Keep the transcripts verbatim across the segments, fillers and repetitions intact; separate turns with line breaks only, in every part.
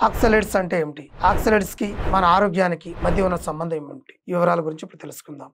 Oxalates అంటే ఏమిటి? Oxalates కి మన ఆరోగ్యానికి మధ్య ఉన్న సంబంధం ఏమిటి? ఈ వివరాల గురించి ఇప్పుడు తెలుసుకుందాం.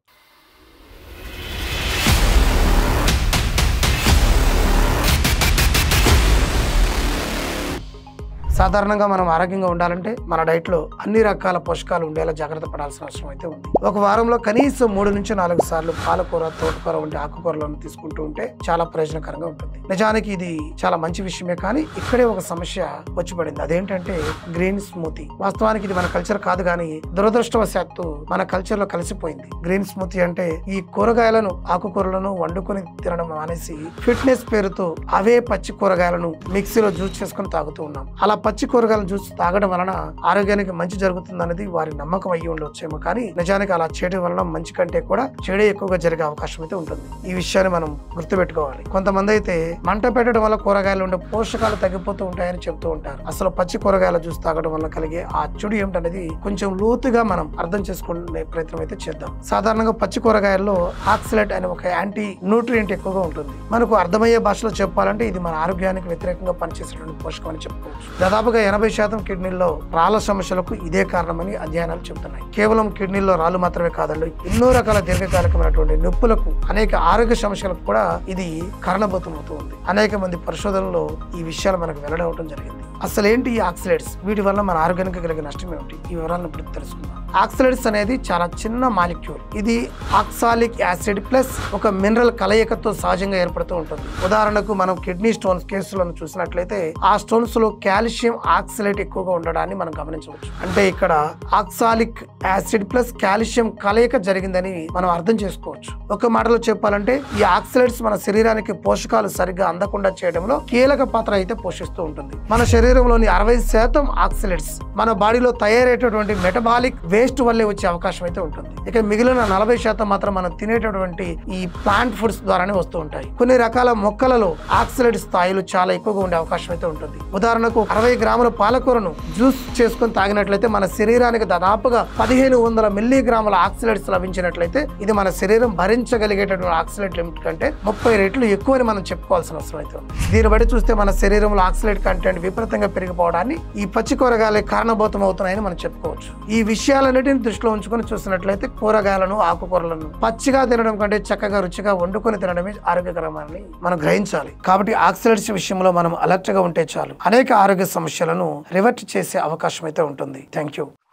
సాధారణంగా మనం ఆరోగ్యంగా ఉండాలంటే మన డైట్ లో అన్ని రకాల పోషకాలు ఉండేలా జాగ్రత్త పడాల్సిన అవసరం అయితే ఉంది. ఒక వారంలో కనీసం మూడు నుంచి నాలుగు సార్లు పాలకూర, తోటకూర వంటి ఆకుకూరలను తీసుకుంటూ ఉంటే చాలా ప్రయోజనకరంగా ఉంటుంది. నిజానికి ఇది చాలా మంచి విషయమే, కానీ ఇక్కడే ఒక సమస్య వచ్చి పడింది. అదేంటంటే గ్రీన్ స్మూతీ. వాస్తవానికి ఇది మన కల్చర్ కాదు, కానీ దురదృష్టవశాత్తు మన కల్చర్ లో కలిసిపోయింది. గ్రీన్ స్మూతీ అంటే ఈ కూరగాయలను, ఆకుకూరలను వండుకొని తినడం మానేసి ఫిట్నెస్ పేరుతో అవే పచ్చి కూరగాయలను మిక్సీలో జ్యూస్ చేసుకుని తాగుతూ ఉన్నాం. అలా పచ్చి కూరగాయల జ్యూస్ తాగడం వలన ఆరోగ్యానికి మంచి జరుగుతుంది అనేది వారి నమ్మకం అయ్యి ఉండొచ్చేమో, కానీ నిజానికి అలా చేయడం వలన మంచి కంటే కూడా చెడే ఎక్కువగా జరిగే అవకాశం అయితే ఉంటుంది. ఈ విషయాన్ని మనం గుర్తుపెట్టుకోవాలి. కొంతమంది అయితే మంట పెట్టడం వల్ల కూరగాయలు ఉండే పోషకాలు తగ్గిపోతూ ఉంటాయని చెబుతూ ఉంటారు. అసలు పచ్చి కూరగాయల జ్యూస్ తాగడం వల్ల కలిగే ఆ చెడు ఏమిటనేది కొంచెం లోతుగా మనం అర్థం చేసుకునే ప్రయత్నం అయితే చేద్దాం. సాధారణంగా పచ్చి కూరగాయల్లో ఆక్సలేట్ అనే ఒక యాంటీ న్యూట్రియంట్ ఎక్కువగా ఉంటుంది. మనకు అర్థమయ్యే భాషలో చెప్పాలంటే ఇది మన ఆరోగ్యానికి వ్యతిరేకంగా పనిచేసేటువంటి పోషకం అని చెప్పుకోవచ్చు. దాదాపుగా ఎనభై శాతం కిడ్నీల్లో రాళ్ల సమస్యలకు ఇదే కారణమని అధ్యయనాలు చెబుతున్నాయి. కేవలం కిడ్నీల్లో రాళ్లు మాత్రమే కాదండి, ఎన్నో రకాల దీర్ఘకాలికమైనటువంటి నొప్పులకు, అనేక ఆరోగ్య సమస్యలకు కూడా ఇది కారణభూతం అవుతూ ఉంది. అనేక మంది పరిశోధనలో ఈ విషయాలు మనకు వెల్లడవడం జరిగింది. అసలు ఏంటి ఈ ఆక్సలేట్స్? వీటి వల్ల మన ఆరోగ్యానికి కలిగే నష్టం ఏమిటి? ఈ వివరాలను ఇప్పుడు తెలుసుకుందాం. ఆక్సలేట్స్ అనేది చాలా చిన్న మాలిక్యూల్. ఇది ఆక్సాలిక్ యాసిడ్ ప్లస్ ఒక మినరల్ కలయికతో సహజంగా ఏర్పడుతూ ఉంటుంది. ఉదాహరణకు మనం కిడ్నీ స్టోన్స్ కేసులను చూసినట్లయితే ఆ స్టోన్స్ లో కాల్షియం ఆక్సలేట్ ఎక్కువగా ఉండడాన్ని మనం గమనించవచ్చు. అంటే ఇక్కడ ఆక్సాలిక్ యాసిడ్ ప్లస్ కాల్షియం కలయిక జరిగిందని మనం అర్థం చేసుకోవచ్చు. ఒక మాటలో చెప్పాలంటే ఈ ఆక్సలేట్స్ మన శరీరానికి పోషకాలు సరిగ్గా అందకుండా చేయడంలో కీలక పాత్ర అయితే పోషిస్తూ ఉంటుంది. మన శరీరంలోని అరవై శాతం ఆక్సలేట్స్ మన బాడీలో తయారయ్యేటటువంటి మెటబాలిక్ వేస్ట్ వల్లే వచ్చే అవకాశం అయితే ఉంటుంది. ఇక మిగిలిన నలభై శాతం మాత్రం మనం తినేటటువంటి ఈ ప్లాంట్ ఫుడ్స్ ద్వారానే వస్తూ ఉంటాయి. కొన్ని రకాల మొక్కలలో ఆక్సలేట్ స్థాయిలు చాలా ఎక్కువగా ఉండే అవకాశం అయితే ఉంటుంది. ఉదాహరణకు అరవై గ్రాముల పాలకూరను జ్యూస్ చేసుకుని తాగినట్లయితే మన శరీరానికి దాదాపుగా పదిహేను వందల మిల్లీగ్రాముల ఆక్సలేట్స్ లభించినట్లయితే ఇది మన శరీరం భరించగలిగేటటువంటి ఆక్సలేట్ లిమిట్ కంటే ముప్పై రెట్లు ఎక్కువని మనం చెప్పుకోవాల్సిన అవసరం అయితే ఉంది. దీన్ని బట్టి చూస్తే మన శరీరంలో ఆక్సలేట్ కంటెంట్ విపరీతంగా పెరిగిపోవడాన్ని ఈ పచ్చి కూరగాయలు కారణభూతం అవుతున్నాయని మనం చెప్పుకోవచ్చు. ఈ విషయాలన్నిటిని దృష్టిలో ఉంచుకొని చూసినట్లయితే కూరగాయలను, ఆకుకూరలను పచ్చిగా తినడం కంటే చక్కగా రుచిగా వండుకొని తినడమే ఆరోగ్యకరమని మనం గ్రహించాలి. కాబట్టి ఆక్సలేట్స్ విషయంలో మనం అలర్ట్ గా ఉంటే చాలు అనేక ఆరోగ్య సమస్యలను రివర్ట్ చేసే అవకాశం అయితే ఉంటుంది. Thank you.